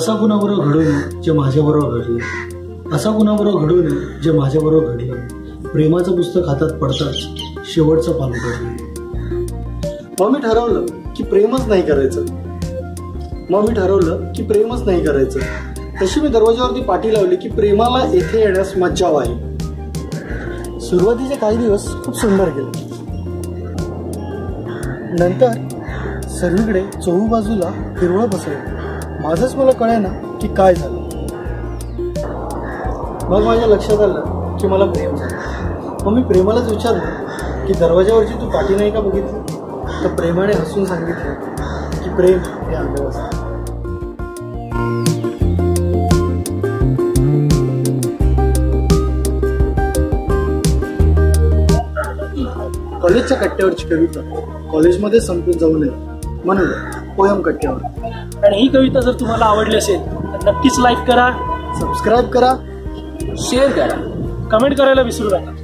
असा कुणाबरोबर घडू नये जे माझ्याबरोबर घडले, असा कुणाबरोबर घडू नये जे माझ्याबरोबर घडले. प्रेमाचं पुस्तक हातात पडताच शेवटचं पान उघडलं. मग मी ठरवलं की प्रेमच नाही करायचं. तशी मी दरवाजावरती पाठी लावली की प्रेमाला येथे येण्यास मज्जा आहे. सुरुवातीचे काही दिवस खूप सुंदर गेले. नंतर सर्वीकडे चहूबाजूला हिरवळ पसरली. माझंच मला कळेना की काय झालं. मग माझ्या लक्षात आलं की मला प्रेम झालं. मग मी प्रेमालाच विचारलं की दरवाजावरची तू पाठी नाही का बघितली. तर प्रेमाने हसून सांगितलं की प्रेम हे अनुभव असतं. कॉलेजच्या कट्ट्यावरची कविता कॉलेजमध्ये संपून जाऊ नये म्हणून पोयम कट्ट्यावर. आणि ही कविता जर तुम्हाला आवडली असेल तर नक्कीच लाईक करा, सबस्क्राईब करा, शेअर करा, कमेंट करायला विसरू नका.